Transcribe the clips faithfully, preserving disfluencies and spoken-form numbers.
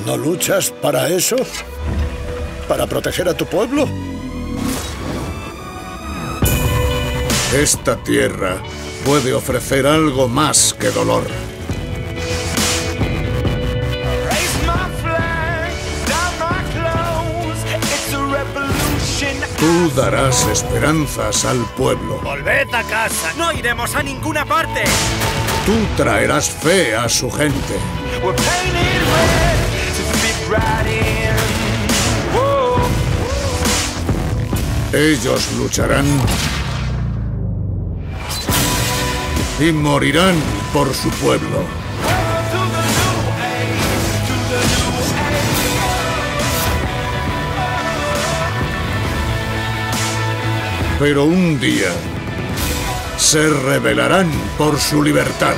¿No luchas para eso? ¿Para proteger a tu pueblo? Esta tierra puede ofrecer algo más que dolor. Tú darás esperanzas al pueblo. ¡Volved a casa! ¡No iremos a ninguna parte! Tú traerás fe a su gente. Ellos lucharán y morirán por su pueblo. Pero un día se rebelarán por su libertad.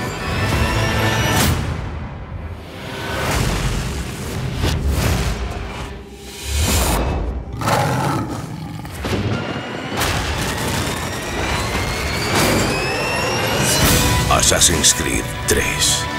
Assassin's Creed tres.